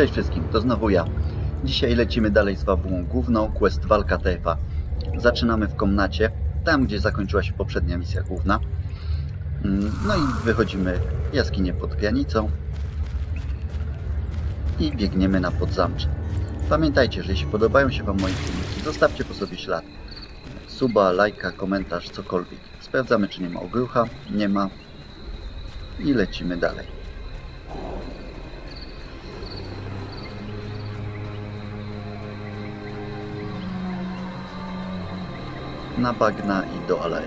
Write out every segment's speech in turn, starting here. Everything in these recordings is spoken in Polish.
Cześć wszystkim, to znowu ja. Dzisiaj lecimy dalej z fabułą główną, quest walka TFA. Zaczynamy w komnacie, tam gdzie zakończyła się poprzednia misja główna. No i wychodzimy jaskinię pod granicą i biegniemy na podzamcze. Pamiętajcie, że jeśli podobają się Wam moje filmiki, zostawcie po sobie ślad. Suba, lajka, komentarz, cokolwiek. Sprawdzamy, czy nie ma ogrucha, nie ma i lecimy dalej. Na bagna i do alei.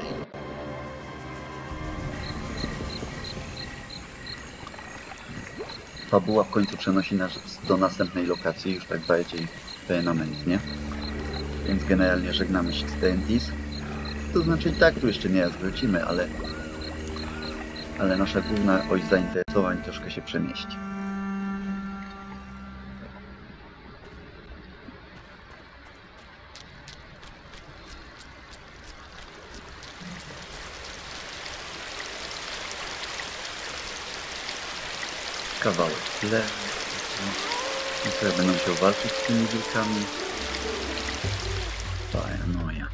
Fabuła w końcu przenosi nas do następnej lokacji, już tak bardziej permanentnie. Więc generalnie żegnamy się z TNTs. To znaczy i tak tu jeszcze nie raz wrócimy, ale nasza główna oś zainteresowań troszkę się przemieści. Kawałek tyle. I sobie będą się walczyć z tymi wilkami. Paranoja.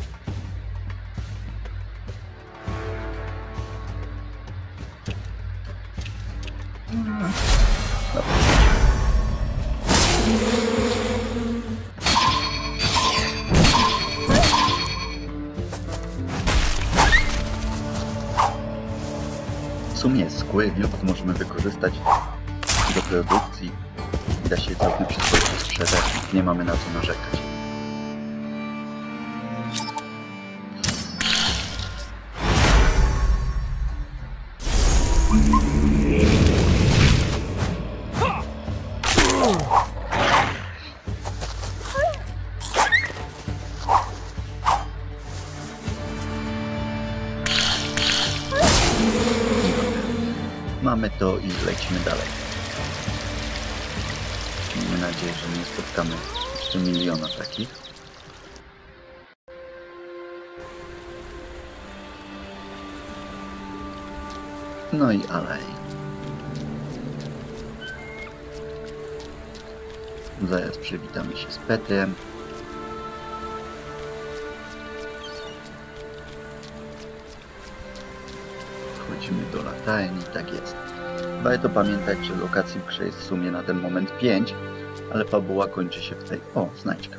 W sumie skóry wilków możemy wykorzystać do produkcji i da się je całkiem przyzwoicie sprzedać, nie mamy na co narzekać. Mamy to i lecimy dalej. Miejmy nadzieję, że nie spotkamy jeszcze miliona takich. No i alej. Zaraz przywitamy się z Petrem. Wchodzimy do latarni, tak jest. Warto pamiętać, że lokacji w grze jest w sumie na ten moment 5, ale fabuła kończy się w tej... O, znajdźka.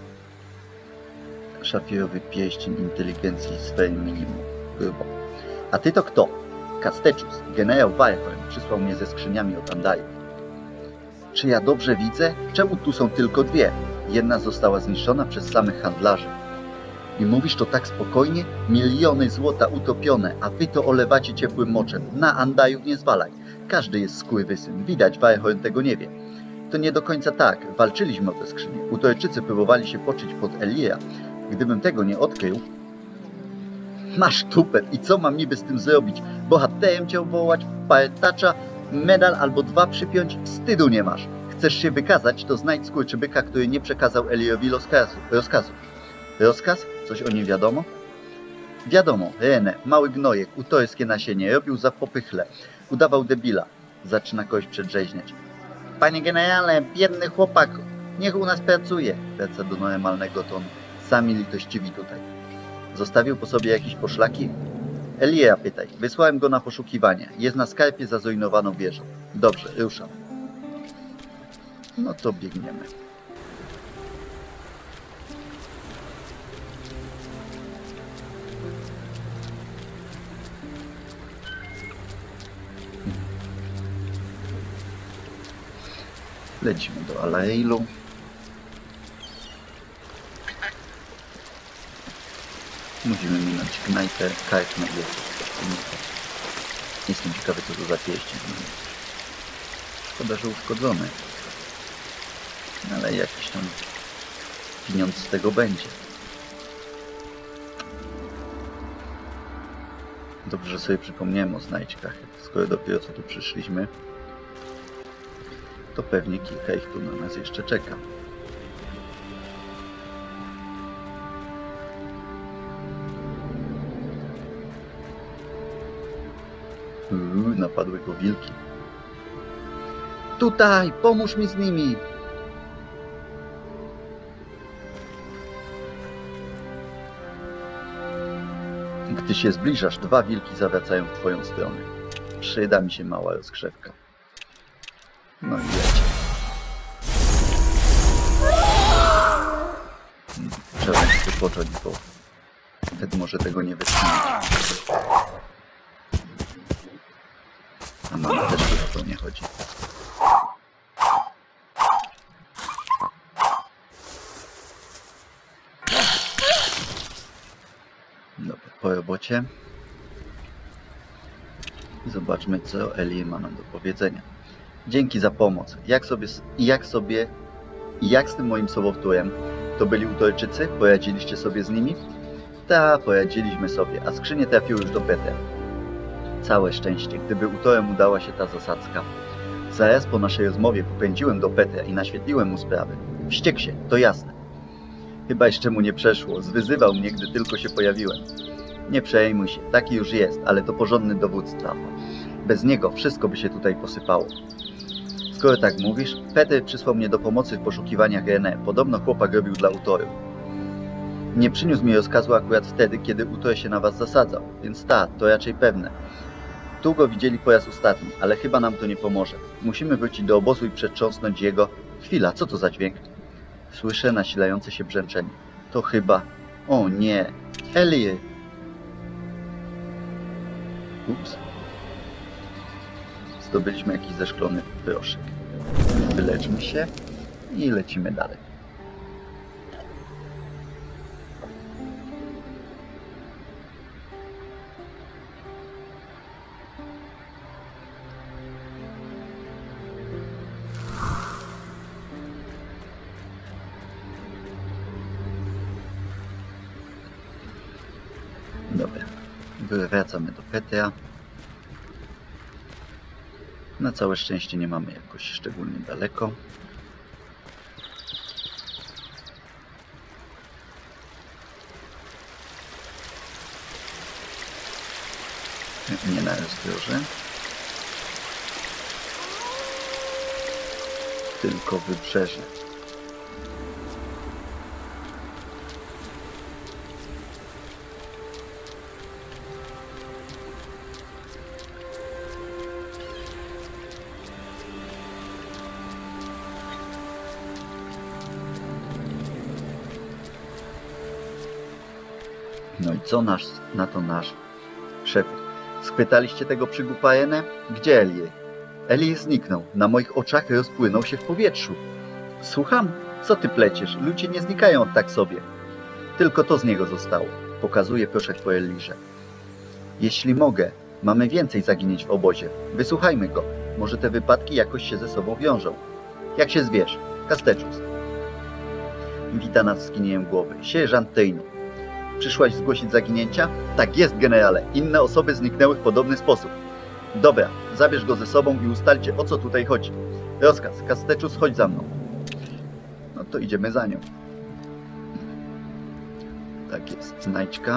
Szafirowy pierścień inteligencji sfery minimum. Grubo. A ty to kto? Kasteczus, generał Warhorn, przysłał mnie ze skrzyniami od Andajów. Czy ja dobrze widzę? Czemu tu są tylko dwie? Jedna została zniszczona przez samych handlarzy. I mówisz to tak spokojnie? Miliony złota utopione, a wy to olewacie ciepłym moczem. Na Andajów nie zwalaj. Każdy jest skurwysyn. Widać, Warhorn tego nie wie. To nie do końca tak. Walczyliśmy o te skrzynie. Utojczycy próbowali się poczyć pod Elira. Gdybym tego nie odkrył... Masz tupet. I co mam niby z tym zrobić? Bohaterem cię wołać, partacza, medal albo 2 przypiąć? Wstydu nie masz. Chcesz się wykazać, to znajdź skurczybyka, który nie przekazał Elirowi rozkazu. Rozkaz? Coś o nim wiadomo? Wiadomo, René, mały gnojek, utorskie nasienie, robił za popychle, udawał debila. Zaczyna kogoś przedrzeźniać. Panie generale, biedny chłopak, niech u nas pracuje. Wraca do normalnego tonu. Sami litościwi tutaj. Zostawił po sobie jakieś poszlaki? Elira pytaj. Wysłałem go na poszukiwania. Jest na skarpie za zrujnowaną wieżą. Dobrze, ruszam. No to biegniemy. Lecimy do Aleilu. Musimy minąć knajpę, karczmę i jestem ciekawy, co to za pieściń. Szkoda, że uszkodzony. Ale jakiś tam pieniądz z tego będzie. Dobrze, że sobie przypomniałem o znajdźkach. Skoro dopiero co tu przyszliśmy, to pewnie kilka ich tu na nas jeszcze czeka. Napadły go wilki. Tutaj, pomóż mi z nimi! Gdy się zbliżasz, 2 wilki zawracają w twoją stronę. Przyda mi się mała rozgrzewka. No i lecie. Trzeba się wypocząć, bo wtedy może tego nie wytrzymać. A mama też o to nie chodzi. Dobra, po robocie. Zobaczmy, co Ellie ma nam do powiedzenia. Dzięki za pomoc. Jak z tym moim sobowtórem? To byli Utojczycy? Poradziliście sobie z nimi? Ta, poradziliśmy sobie, a skrzynie trafiły już do Petra. Całe szczęście, gdyby Utorem udała się ta zasadzka. Zaraz po naszej rozmowie popędziłem do Petra i naświetliłem mu sprawę. Wściekł się, to jasne. Chyba jeszcze mu nie przeszło, zwyzywał mnie, gdy tylko się pojawiłem. Nie przejmuj się, taki już jest, ale to porządny dowódca. Bez niego wszystko by się tutaj posypało. Skoro tak mówisz, Peter przysłał mnie do pomocy w poszukiwaniach René. Podobno chłopak robił dla Utoru. Nie przyniósł mi rozkazu akurat wtedy, kiedy Utor się na was zasadzał, więc to raczej pewne. Tu go widzieli po raz ostatni, ale chyba nam to nie pomoże. Musimy wrócić do obozu i przetrząsnąć jego... Chwila, co to za dźwięk? Słyszę nasilające się brzęczenie. To chyba... O nie! Ellie! Ups. Zdobyliśmy jakiś zeszklony proszek. Wyleczmy się i lecimy dalej. Dobra, wracamy do Petra. Na całe szczęście nie mamy jakoś szczególnie daleko. Nie na rozbiorze, tylko wybrzeże. No i co na to nasz szef? Schwytaliście tego przygłupa René? Gdzie Ellie? Ellie zniknął. Na moich oczach rozpłynął się w powietrzu. Słucham? Co ty pleciesz? Ludzie nie znikają tak sobie. Tylko to z niego zostało. Pokazuje proszek po Elirze. Jeśli mogę, mamy więcej zaginięć w obozie. Wysłuchajmy go. Może te wypadki jakoś się ze sobą wiążą. Jak się zwiesz? Kasteczus. Wita nas skinieniem głowy. Sierżant Tynu. Przyszłaś zgłosić zaginięcia? Tak jest, generale. Inne osoby zniknęły w podobny sposób. Dobra, zabierz go ze sobą i ustalcie, o co tutaj chodzi. Rozkaz. Kasteczus, chodź za mną. No to idziemy za nią. Tak jest. Znajdźka.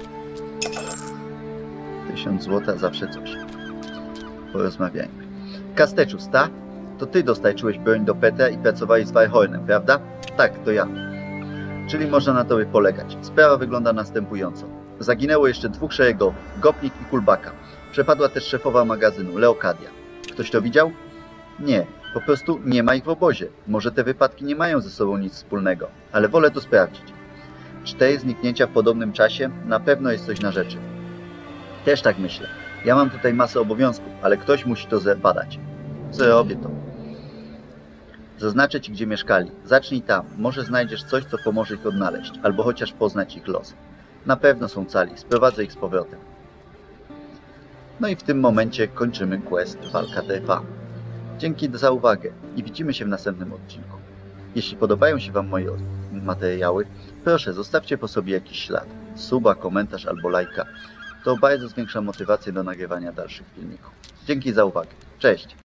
1000 złota, zawsze coś. Porozmawiajmy. Kasteczus, ta? To ty dostarczyłeś broń do Petra i pracowałeś z Warhornem, prawda? Tak, to ja. Czyli można na tobie polegać. Sprawa wygląda następująco. Zaginęło jeszcze 2 szeregowych, Gopnik i Kulbaka. Przepadła też szefowa magazynu, Leokadia. Ktoś to widział? Nie, po prostu nie ma ich w obozie. Może te wypadki nie mają ze sobą nic wspólnego, ale wolę to sprawdzić. 4 zniknięcia w podobnym czasie, na pewno jest coś na rzeczy. Też tak myślę. Ja mam tutaj masę obowiązków, ale ktoś musi to zbadać. Zrobię to. Zaznaczę ci, gdzie mieszkali. Zacznij tam. Może znajdziesz coś, co pomoże ich odnaleźć, albo chociaż poznać ich los. Na pewno są cali. Sprowadzę ich z powrotem. No i w tym momencie kończymy quest Walka trwa. Dzięki za uwagę i widzimy się w następnym odcinku. Jeśli podobają się wam moje materiały, proszę zostawcie po sobie jakiś ślad. Suba, komentarz albo lajka. To bardzo zwiększa motywację do nagrywania dalszych filmików. Dzięki za uwagę. Cześć!